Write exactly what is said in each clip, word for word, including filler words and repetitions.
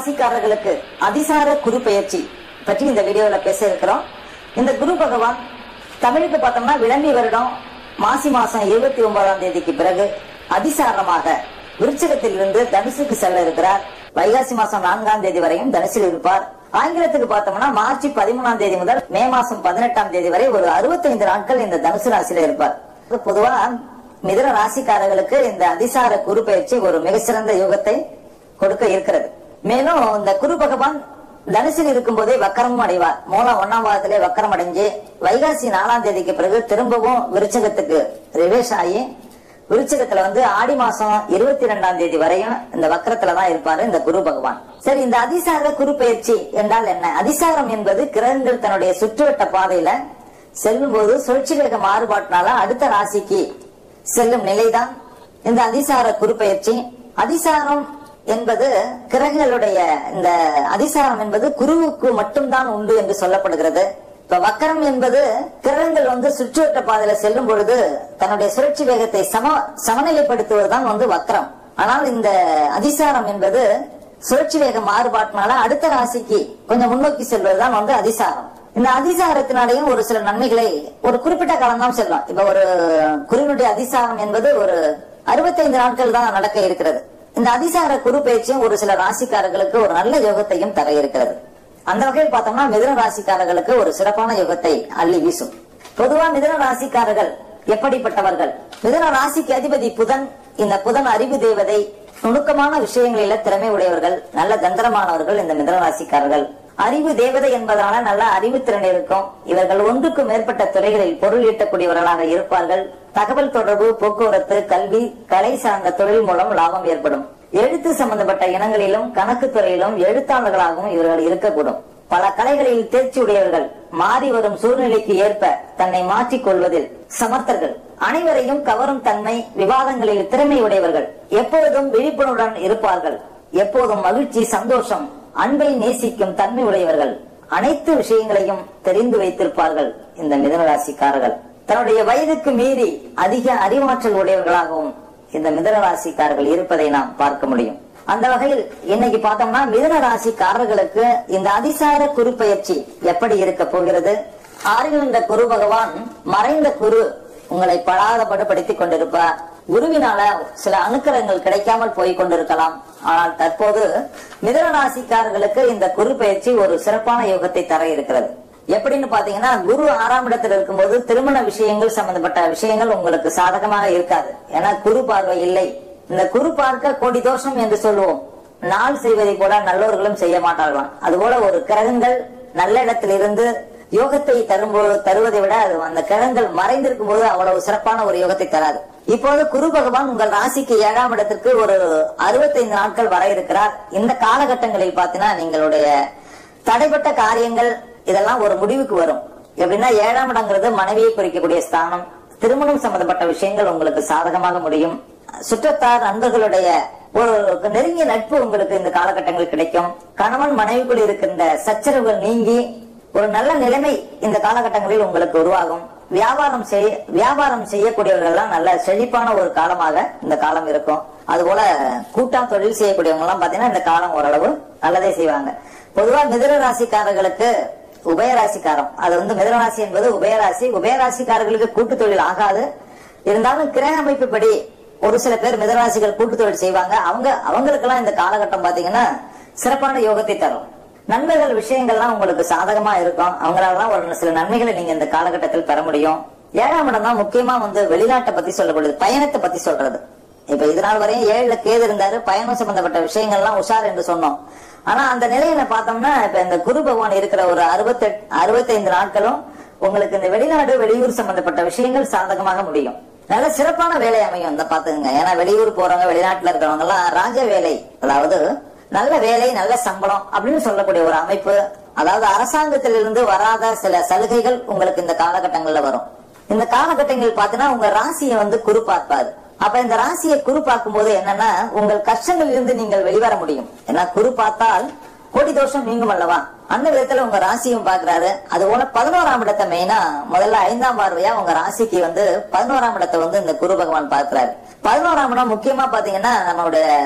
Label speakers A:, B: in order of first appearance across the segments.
A: ராசிக்காரர்களுக்கு அதிசார குரு பெயர்ச்சி பற்றி இந்த வீடியோல பேச இருக்கிறோம். இந்த குரு பகவான் தமிழுக்கு பார்த்தோம்னா விளம்பி வருடம் மாசி மாசம் இருபத்தி ஒன்பதாம் தேதிக்கு பிறகு அதிசாரமாக விருச்சிகத்தில் இருந்து தனுசுக்கு செல்ல இருக்கிறார். வைகாசி மாசம் நான்காம் தேதி வரையும் தனுசில் இருப்பார். ஆங்கிலத்துக்கு பார்த்தோம்னா மார்ச் பதிமூணாம் தேதி முதல் மே மாசம் பதினெட்டாம் தேதி வரை ஒரு அறுபத்தி ஐந்து நாட்கள் இந்த தனுசு ராசியில இருப்பார். பொதுவா மிதுன ராசிக்காரர்களுக்கு இந்த அதிசார குரு பயிற்சி ஒரு மிகச்சிறந்த யோகத்தை கொடுக்க இருக்கிறது. மேலும் இந்த குரு பகவான் தனுசில் இருக்கும் போதே வக்கரமும் அடைவார். மூலம் ஒன்னாம் பாகத்திலே வக்கரம் அடைஞ்சு வைகாசி நாலாம் தேதிக்கு பிறகு திரும்பவும் விருச்சகத்துக்கு ரிவேஷ் ஆகி விருச்சகத்துல வந்து ஆடி மாசம் இருபத்தி இரண்டாம் தேதி வரையும் இந்த வக்கரத்துலதான் இருப்பாரு இந்த குரு பகவான். சரி, இந்த அதிசார குரு பயிற்சி என்றால் என்ன? அதிசாரம் என்பது கிரகங்கள் தன்னுடைய சுற்றுவட்ட பாதையில செல்லும் போது சுழற்சி வேக மாறுபாட்டினால அடுத்த ராசிக்கு செல்லும் நிலைதான் இந்த அதிசார குரு பயிற்சி. அதிசாரம் என்பது கிரகங்களுடைய இந்த அதிசாரம் என்பது குருவுக்கு மட்டும்தான் உண்டு என்று சொல்லப்படுகிறது. இப்ப வக்கரம் என்பது கிரகங்கள் வந்து சுற்றுவட்ட பாதையில செல்லும் பொழுது தன்னுடைய சுழற்சி வேகத்தை சம சமநிலைப்படுத்துவதுதான் வந்து வக்கரம். ஆனால் இந்த அதிசாரம் என்பது சுழற்சி வேக மாறுபாட்டினால அடுத்த ராசிக்கு கொஞ்சம் முன்னோக்கி செல்வதுதான் வந்து அதிசாரம். இந்த அதிசாரத்தினாலேயும் ஒரு சில நன்மைகளை ஒரு குறிப்பிட்ட காலம் தான் செல்லும். இப்ப ஒரு குருவினுடைய அதிசாரம் என்பது ஒரு அறுபத்தி ஐந்து நாட்கள் தான் நடக்க இருக்கிறது. இந்த அதிசார குரு பயிற்சியும் ஒரு சில ராசிக்காரர்களுக்கு ஒரு நல்ல யோகத்தையும் தர இருக்கிறது. அந்த வகையில் பார்த்தோம்னா மிதுன ராசிக்காரர்களுக்கு ஒரு சிறப்பான யோகத்தை அள்ளி வீசும். பொதுவா மிதுன ராசிக்காரர்கள் எப்படிப்பட்டவர்கள்? மிதுன ராசிக்கு அதிபதி புதன். இந்த புதன் அறிவு தேவதை, நுணுக்கமான விஷயங்களில திறமை உடையவர்கள், நல்ல தந்திரமானவர்கள் இந்த மிதுன ராசிக்காரர்கள். அறிவு தேவதை என்பதனால நல்ல அறிவுத்திறன் இருக்கும். இவர்கள் ஒன்றுக்கு மேற்பட்ட துறைகளில் பொருள் ஈட்டக்கூடியவர்களாக இருப்பார்கள். தகவல் தொடர்பு, போக்குவரத்து, கல்வி, கலை சார்ந்த தொழில் மூலம் லாபம் ஏற்படும். எழுத்து சம்பந்தப்பட்ட இனங்களிலும் கணக்கு துறையிலும் எழுத்தாளர்களாகவும் இவர்கள் இருக்கக்கூடும். பல கலைகளில் தேர்ச்சி உடையவர்கள். மாறி வரும் சூழ்நிலைக்கு ஏற்ப தன்னை மாற்றிக் கொள்வதில் சமர்த்தர்கள். அனைவரையும் கவரும் தன்மை, விவாதங்களில் திறமை உடையவர்கள். எப்பொழுதும் விழிப்புணர்வுடன் இருப்பார்கள். எப்போதும் மகிழ்ச்சி, சந்தோஷம், அன்பை நேசிக்கும் தன்மை உடையவர்கள். அனைத்து விஷயங்களையும் தெரிந்து வைத்திருப்பார்கள் இந்த மிதுன ராசிக்காரர்கள். தன்னுடைய வயதுக்கு மீறி அதிக அறிவாற்றல் உடையவர்களாகவும் இந்த மிதுன ராசிக்காரர்கள் இருப்பதை நாம் பார்க்க முடியும். அந்த வகையில் இன்னைக்கு பார்த்தோம்னா மிதுன ராசிக்காரர்களுக்கு இந்த அதிசார குரு பயிற்சி எப்படி இருக்க போகிறது? ஆறில் இந்த குரு பகவான் மறைந்த குரு உங்களை படாதபடு படுத்திக் கொண்டிருப்பார். குருவினால சில அனுக்கிரகங்கள் கிடைக்காமல் போய் கொண்டிருக்கலாம். ஆனால் தற்போது மிதுன ராசிக்காரர்களுக்கு இந்த குரு பயிற்சி ஒரு சிறப்பான யோகத்தை தர இருக்கிறது. எப்படின்னு பாத்தீங்கன்னா, குரு ஆறாம் இடத்துல இருக்கும்போது திருமண விஷயங்கள் சம்பந்தப்பட்ட விஷயங்கள் உங்களுக்கு சாதகமாக இருக்காது. ஏன்னா குரு பார்வை இல்லை. இந்த குரு பார்க்க கோடி தோஷம் என்று சொல்லுவோம். நாள் செய்வதை கூட நல்லோர்களும் செய்ய மாட்டார்களாம். அதுபோல ஒரு கிரகங்கள் நல்ல இடத்திலிருந்து யோகத்தை தரும்போது தருவதை விட அது அந்த கிரகங்கள் மறைந்திருக்கும் போது அவ்வளவு சிறப்பான ஒரு யோகத்தை தராது. இப்போது குரு பகவான் உங்கள் ராசிக்கு ஏழாம் இடத்திற்கு ஒரு அறுபத்தி ஐந்து நாட்கள் வர இருக்கிறார். இந்த காலகட்டங்களில் பாத்தீங்கன்னா நீங்களுடைய தடைப்பட்ட காரியங்கள் இதெல்லாம் ஒரு முடிவுக்கு வரும். எப்படின்னா ஏழாம் இடங்கிறது மனைவியை குறிக்கக்கூடிய ஸ்தானம். திருமணம் சம்பந்தப்பட்ட விஷயங்கள் உங்களுக்கு சாதகமாக முடியும். சுற்றத்தார் நண்பர்களுடைய ஒரு நெருங்கிய நட்பு உங்களுக்கு இந்த காலகட்டங்களில் கிடைக்கும். கணவன் மனைவிக்குள் இருக்கின்ற சச்சரவுகள் நீங்கி ஒரு நல்ல நிலைமை இந்த காலகட்டங்களில் உங்களுக்கு உருவாகும். வியாபாரம் செய்ய வியாபாரம் செய்யக்கூடியவர்கள் எல்லாம் நல்ல செழிப்பான ஒரு காலமாக இந்த காலம் இருக்கும். அதுபோல கூட்டா தொழில் செய்யக்கூடியவங்க எல்லாம் பாத்தீங்கன்னா இந்த காலம் ஓரளவு நல்லதே செய்வாங்க. பொதுவா மிதுன ராசிக்காரர்களுக்கு உபயராசிக்காரம், அது வந்து மிதுனராசி என்பது உபயராசி. உபயராசிக்காரர்களுக்கு கூட்டு தொழில் ஆகாது. இருந்தாலும் கிரக அமைப்பு படி ஒரு சில பேர் மிதுனராசிகள் கூட்டு தொழில் செய்வாங்க. அவங்க அவங்களுக்கெல்லாம் இந்த காலகட்டம் பாத்தீங்கன்னா சிறப்பான யோகத்தை தரும். நண்பர்கள் விஷயங்கள்லாம் உங்களுக்கு சாதகமா இருக்கும். அவங்களாலதான் ஒரு சில நன்மைகளை நீங்க இந்த காலகட்டத்தில் பெற முடியும். ஏழாம் இடம் தான் முக்கியமா வந்து வெளிநாட்டை பத்தி சொல்லப்படுது, பயணத்தை பத்தி சொல்றது. இப்ப இதனால் வரையும் ஏழுல கேது இருந்தாரு, பயணம் சம்பந்தப்பட்ட விஷயங்கள்லாம் உஷார் என்று சொன்னோம். ஆனா அந்த நிலையில பார்த்தோம்னா இப்ப இந்த குரு பகவான் இருக்கிற ஒரு அறுபத்தி எட்டு அறுபத்தி ஐந்து நாட்களும் உங்களுக்கு இந்த வெளிநாடு வெளியூர் சம்பந்தப்பட்ட விஷயங்கள் சாதகமாக முடியும். நல்ல சிறப்பான வேலை அமையும் இந்த பாத்துக்கங்க. ஏன்னா வெளியூர் போறவங்க, வெளிநாட்டுல இருக்கிறவங்க எல்லாம் ராஜ வேலை, அதாவது நல்ல வேலை, நல்ல சம்பளம் அப்படின்னு சொல்லக்கூடிய ஒரு அமைப்பு. அதாவது அரசாங்கத்திலிருந்து வராத சில சலுகைகள் உங்களுக்கு இந்த காலகட்டங்கள்ல வரும். இந்த காலகட்டங்கள் பாத்தீங்கன்னா உங்க ராசியை வந்து குரு பார்ப்பாரு. அப்ப இந்த ராசியை குரு பார்க்கும் போது என்னன்னா உங்கள் கஷ்டங்கள் இருந்து நீங்கள் வெளிவர முடியும். ஏன்னா குரு பார்த்தால் கோடி தோஷம் நீங்கும் அல்லவா? அந்த விதத்துல உங்க ராசியும் பாக்குறாரு. அது போல பதினோராம் இடத்தை மெயினா முதல்ல ஐந்தாம் பார்வையா உங்க ராசிக்கு வந்து பதினோராம் இடத்தை வந்து இந்த குரு பகவான் பார்க்கிறாரு. பதினோராம் இடம் முக்கியமா பாத்தீங்கன்னா நம்மளுடைய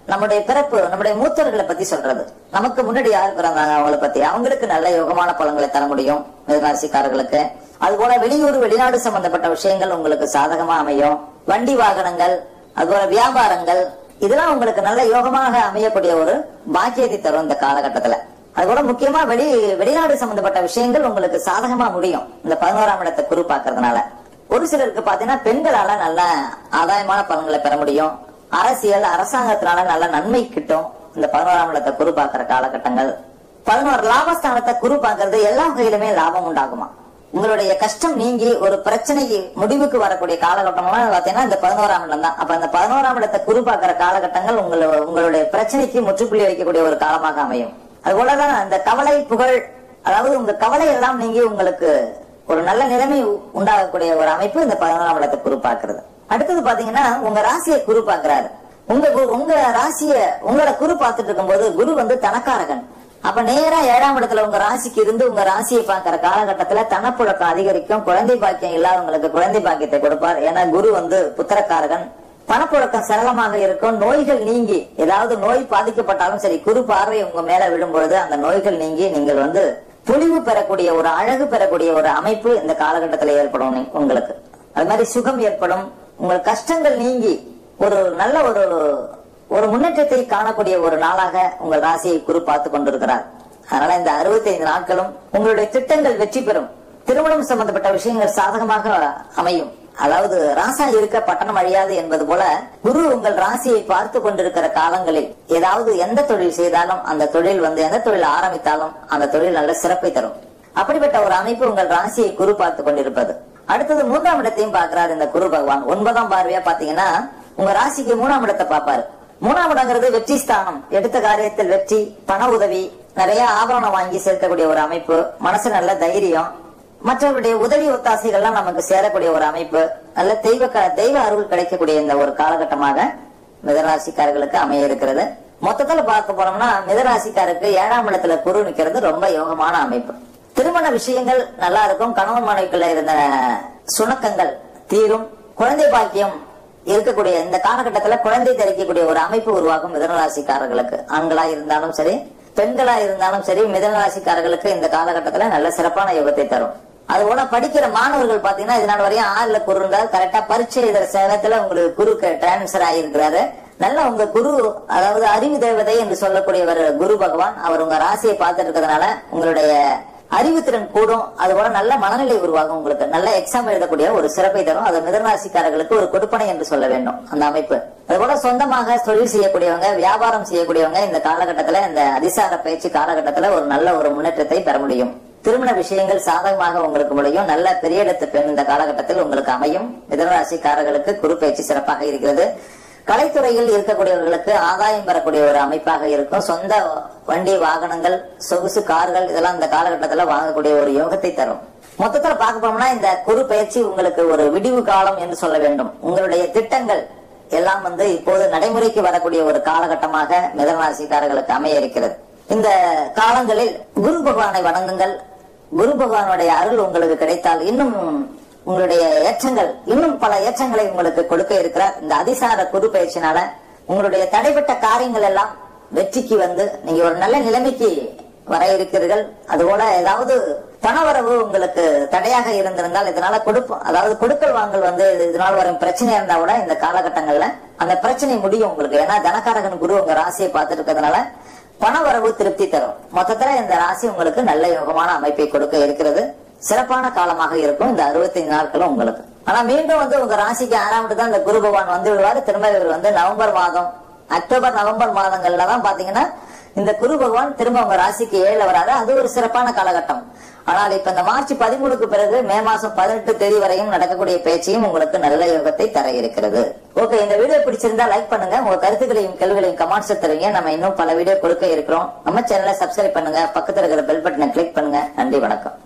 A: நம்முடைய பிறப்பு, நம்முடைய மூத்தவர்களை பத்தி சொல்றது. நமக்கு முன்னாடி யார் பிறந்தாங்க அவங்களை பத்தி, அவங்களுக்கு நல்ல யோகமான பலன்களை தர முடியும் மிதுனராசிக்காரர்களுக்கு. அதுபோல வெளியூர் வெளிநாடு சம்பந்தப்பட்ட விஷயங்கள் உங்களுக்கு சாதகமா அமையும். வண்டி வாகனங்கள், அதுபோல வியாபாரங்கள், இதெல்லாம் உங்களுக்கு நல்ல யோகமாக அமையக்கூடிய ஒரு பாக்கியத்தை தரும் இந்த காலகட்டத்துல. அதுபோல முக்கியமா வெளி வெளிநாடு சம்பந்தப்பட்ட விஷயங்கள் உங்களுக்கு சாதகமா முடியும் இந்த பதினோராம் இடத்தை குரு பாக்குறதுனால. ஒரு சிலருக்கு பாத்தீங்கன்னா பெண்களால நல்ல ஆதாயமான பலன்களை பெற முடியும். அரசியல், அரசாங்கத்தினால நல்ல நன்மை கிட்டும் இந்த பதினோராம் இடத்தை குரு பாக்குற காலகட்டங்கள். பதினோரு லாபஸ்தானத்தை குரு பாக்குறது எல்லா வகையிலுமே லாபம் உண்டாகுமா. உங்களுடைய கஷ்டம் நீங்கி ஒரு பிரச்சனை முடிவுக்கு வரக்கூடிய காலகட்டம்லாம் பாத்தீங்கன்னா இந்த பதினோராம் இடம் தான். அப்ப இந்த பதினோராம் இடத்தை குரு பாக்குற காலகட்டங்கள் உங்களோட உங்களுடைய பிரச்சனைக்கு முற்றுப்புள்ளி வைக்கக்கூடிய ஒரு காலமாக அமையும். அது போலதான் அந்த கவலை புகழ், அதாவது உங்க கவலை எல்லாம் நீங்கி உங்களுக்கு ஒரு நல்ல நிலைமை உண்டாகக்கூடிய ஒரு அமைப்பு இந்த பதினோராம் இடத்தை குரு பாக்குறது. அடுத்தது பாத்தீங்கன்னா உங்க ராசியை குரு பாக்குறாரு. உங்க உங்க ராசிய உங்களோட குரு பார்த்துட்டு இருக்கும் போது குரு வந்து தனக்காரகன். அப்ப நேரா ஏழாம் இடத்துல உங்க ராசிக்கு இருந்து உங்க ராசியை பாக்குற காலகட்டத்துல தனப்புழக்கம் அதிகரிக்கும். குழந்தை பாக்கியம் இல்லாதவங்களுக்கு குழந்தை பாக்கியத்தை கொடுப்பார். ஏன்னா குரு வந்து புத்திரக்காரகன். பணப்புழக்கம் சரளமாக இருக்கும். நோய்கள் நீங்கி, ஏதாவது நோய் பாதிக்கப்பட்டாலும் சரி, குரு பார்வை உங்க மேல விடும் பொழுது அந்த நோய்கள் நீங்கி நீங்கள் வந்து பொலிவு பெறக்கூடிய ஒரு அழகு பெறக்கூடிய ஒரு அமைப்பு இந்த காலகட்டத்தில் ஏற்படும் உங்களுக்கு. அது மாதிரி சுகம் ஏற்படும். உங்கள் கஷ்டங்கள் நீங்கி ஒரு நல்ல ஒரு ஒரு முன்னேற்றத்தை காணக்கூடிய ஒரு நாளாக உங்கள் ராசியை குரு பார்த்து கொண்டிருக்கிறார். அதனால இந்த அறுபத்தி ஐந்து நாட்களும் உங்களுடைய திட்டங்கள் வெற்றி பெறும். திருமணம் சம்பந்தப்பட்ட விஷயங்கள் சாதகமாக அமையும். அதாவது ராசா இருக்க பட்டணம் அழியாது என்பது போல குரு உங்கள் ராசியை பார்த்து கொண்டிருக்கிற காலங்களில் ஏதாவது எந்த தொழில் செய்தாலும் அந்த தொழில் வந்து எந்த தொழில் ஆரம்பித்தாலும் அந்த தொழில் நல்ல சிறப்பை தரும். அப்படிப்பட்ட ஒரு அமைப்பு உங்கள் ராசியை குரு பார்த்து கொண்டிருப்பது. அடுத்தது மூன்றாம் இடத்தையும் பார்க்கிறார் இந்த குரு பகவான். ஒன்பதாம் பார்வையா பாத்தீங்கன்னா உங்க ராசிக்கு மூணாம் இடத்தை பார்ப்பாரு. மூணாம் இடங்கிறது வெற்றி ஸ்தானம். எடுத்த காரியத்தில் வெற்றி, பண உதவி, நிறைய ஆபரணம் வாங்கி சேர்க்கக்கூடிய ஒரு அமைப்பு, மனசு நல்ல தைரியம், மற்றவருடைய உதவி ஒத்தாசைகள்லாம் நமக்கு சேரக்கூடிய ஒரு அமைப்பு, நல்ல தெய்வ தெய்வ அருள் கிடைக்கக்கூடிய இந்த ஒரு காலகட்டமாக மிதராசிக்காரர்களுக்கு அமைய இருக்கிறது. மொத்தத்துல பார்க்க போனோம்னா மிதராசிக்காருக்கு ஏழாம் இடத்துல குரு நிக்கிறது ரொம்ப யோகமான அமைப்பு. திருமண விஷயங்கள் நல்லா இருக்கும். கணவன் மனைவிக்குள்ள இருந்த சுணக்கங்கள் தீரும். குழந்தை பாக்கியம் இருக்கக்கூடிய இந்த காலகட்டத்துல குழந்தை தெரிவிக்கக்கூடிய ஒரு அமைப்பு உருவாகும் மிதனராசிக்காரர்களுக்கு. ஆண்களா இருந்தாலும் சரி, பெண்களா இருந்தாலும் சரி, மிதனராசிக்காரர்களுக்கு இந்த காலகட்டத்துல நல்ல சிறப்பான யோகத்தை தரும். அதுபோல படிக்கிற மாணவர்கள் பாத்தீங்கன்னா இதனால வரையும் ஆறுல குரு இருந்தால் கரெக்டா பரீட்சை எழுதுற சேலத்துல உங்களுக்கு குருக்கு டிரான்ஸ்பர் ஆகியிருக்கிறாரு. நல்ல உங்க குரு, அதாவது அறிவு தேவதை என்று சொல்லக்கூடியவர் குரு பகவான், அவர் உங்க ராசியை பார்த்துட்டு இருக்கிறதுனால உங்களுடைய அறிவுத்திறன் கூடும். அதுபோல நல்ல மனநிலை உருவாகும். உங்களுக்கு நல்ல எக்ஸாம் எழுதக்கூடிய ஒரு சிறப்பை தரும். அது மிதனராசிக்காரர்களுக்கு ஒரு கொடுப்பனை என்று சொல்ல வேண்டும் அந்த அமைப்பு. அதுபோல சொந்தமாக தொழில் செய்யக்கூடியவங்க, வியாபாரம் செய்யக்கூடியவங்க இந்த காலகட்டத்துல, இந்த அதிசார பயிற்சி காலகட்டத்துல ஒரு நல்ல ஒரு முன்னேற்றத்தை பெற முடியும். திருமண விஷயங்கள் சாதகமாக உங்களுக்கு முடியும். நல்ல பெரிய இடத்து பெண் இந்த காலகட்டத்தில் உங்களுக்கு அமையும். மிதனராசிக்காரர்களுக்கு குரு பயிற்சி சிறப்பாக இருக்கிறது. கலைத்துறையில் இருக்கக்கூடியவர்களுக்கு ஆதாயம் பெறக்கூடிய ஒரு அமைப்பாக இருக்கும். சொந்த வண்டி வாகனங்கள், சொகுசு கார்கள் இதெல்லாம் இந்த காலகட்டத்தில் வாங்கக்கூடிய ஒரு யோகத்தை தரும். மொத்தத்துல பார்க்க போனோம்னா இந்த குரு பயிற்சி உங்களுக்கு ஒரு விடிவு காலம் என்று சொல்ல வேண்டும். உங்களுடைய திட்டங்கள் எல்லாம் வந்து இப்போது நடைமுறைக்கு வரக்கூடிய ஒரு காலகட்டமாக மிதனராசிக்காரர்களுக்கு அமைய இருக்கிறது. இந்த காலங்களில் குரு பகவானை வணங்குங்கள். குரு பகவானுடைய அருள் உங்களுக்கு கிடைத்தால் இன்னும் உங்களுடைய ஏற்றங்கள், இன்னும் பல ஏற்றங்களை உங்களுக்கு கொடுக்க இருக்கிறார். இந்த அதிசார குரு பயிற்சினால உங்களுடைய தடைப்பட்ட காரியங்கள் எல்லாம் வெற்றிக்கு வந்து நீங்க ஒரு நல்ல நிலைமைக்கு வர இருக்கிறீர்கள். அதுபோல ஏதாவது பணவரவு உங்களுக்கு தடையாக இருந்திருந்தால் இதனால கொடுப்போம், அதாவது கொடுக்கல் வாங்கல் வந்து இதனால வரும் பிரச்சனை இருந்தா கூட இந்த காலகட்டங்கள்ல அந்த பிரச்சனை முடியும் உங்களுக்கு. ஏன்னா தனக்காரகன் குரு உங்க ராசியை பார்த்துட்டு இருக்கிறதுனால பணவரவு திருப்தி தரும். மொத்தத்துல இந்த ராசி உங்களுக்கு நல்ல யோகமான அமைப்பை கொடுக்க இருக்கிறது. சிறப்பான காலமாக இருக்கும் இந்த அறுபத்தி ஐந்து நாட்களும் உங்களுக்கு. ஆனா மீண்டும் வந்து உங்க ராசிக்கு ஆறாம் தான் இந்த குரு பகவான் வந்து விடுவாரு. திரும்ப இவர் வந்து நவம்பர் மாதம், அக்டோபர் நவம்பர் மாதங்கள்ல தான் பாத்தீங்கன்னா இந்த குரு பகவான் திரும்ப உங்க ராசிக்கு ஏழுல வராது. அது ஒரு சிறப்பான காலகட்டம். ஆனால் இப்ப இந்த மார்ச் பதிமூணுக்கு பிறகு மே மாசம் பதினெட்டு தேதி வரையும் நடக்கக்கூடிய பேச்சையும் உங்களுக்கு நல்ல யோகத்தை தர இருக்கிறது. ஓகே, இந்த வீடியோ பிடிச்சிருந்தா லைக் பண்ணுங்க. உங்க கருத்துக்களையும் கேள்விகளையும் கமெண்ட்ஸ் தருவீங்க. நம்ம இன்னும் பல வீடியோ கொடுக்க இருக்கிறோம். நம்ம சேனலை சப்ஸ்கிரைப் பண்ணுங்க. பக்கத்துல இருக்கிற பெல் பட்டனை கிளிக் பண்ணுங்க. நன்றி, வணக்கம்.